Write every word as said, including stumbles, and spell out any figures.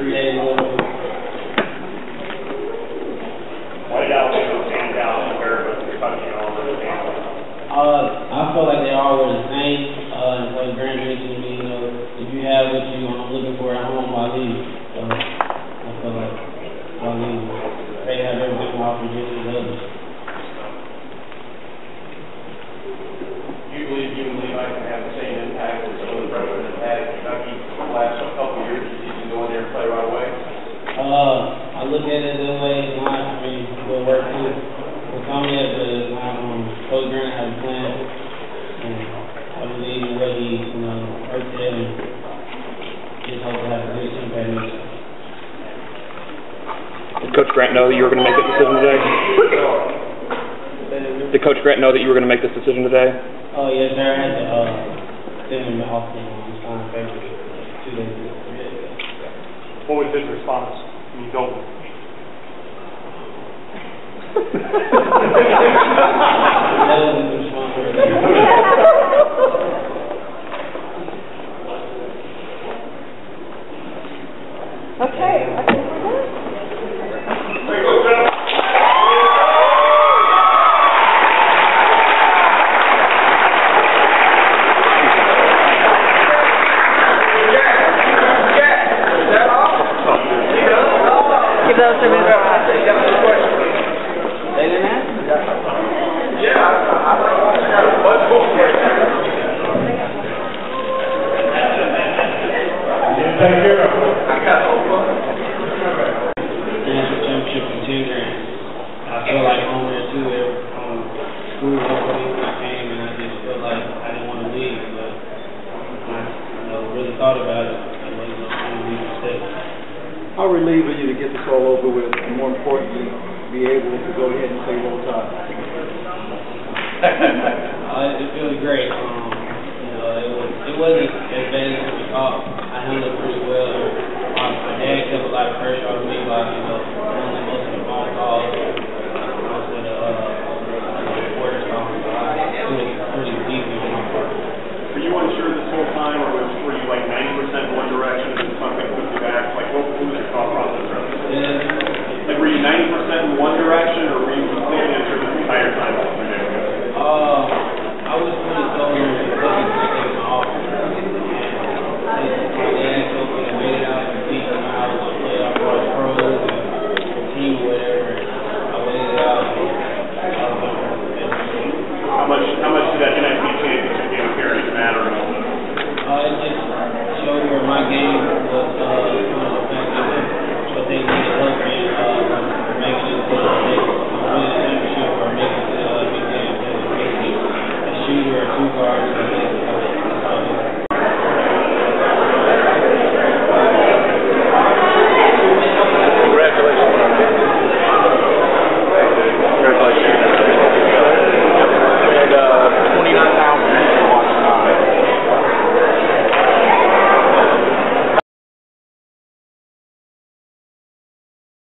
create a little. Why did y'all think those stand out compared with Kentucky and all those stands? Uh, I felt like they all were the same. Uh, and so Grant mentioned to me, you know, if you have what you I'm looking for at home, I'll leave. So I feel like I'll leave. They have everything offered just as others. Do you believe you and Levi can have the same impact as some of the freshmen have had at Kentucky the last couple of years? You can go in there and play right away? Uh, I look at it that way. It's not, I mean, we'll work too. We'll come in, but it's not, um, Coach Grant has a plan. And I believe in what he, you know, worked at and just hope to have a good impact. Did Coach Grant know that you were going to make this decision today? Did Coach Grant know that you were going to make this decision today? Oh, yes, sir. I had to uh, send him the offer on sign papers two days ago. What was his response when you told him? That was his response. Okay, I think we're done. Give those to me. They didn't ask? Yeah, I got a bunch of take care of it. I got a whole bunch. National championship for two grand. I feel like home there too. They were um, school opening when I came, and I just felt like I didn't want to leave, but I, you know, really thought about it. I wasn't going to leave the state. How relieved are you to get this all over with, and more importantly, be able to go ahead and say roll tide? uh, it feels great. Um, you know, it, was, it wasn't as bad as we thought. I handled it pretty well. Um, my dad took a lot of pressure off me by, you know, handling most of the phone calls, most of the uh, reporters calling. So I was pretty deep on my part. Were you unsure this whole time, or was, were you like ninety percent in one direction and then something took you back? Like, what, what was your thought process? Yeah. Like, were you ninety percent in one direction, or were you completely unsure the entire time? Uh, I was pretty told on looking to take my offer. My dad told me to wait it out and teach me how I was going to play out for the pros and team or whatever. I waited it out. How much, how much did that N I T championship game carry matter? Uh, it just showed where my game was uh, coming effective, what they needed help in, uh, making it to the next winning championship or making it to the uh, big game. A shooter or two guards.